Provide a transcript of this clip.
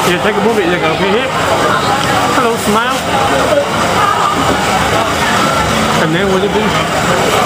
You take a move it, you go, okay, here. Hello, smile. And then what do you do?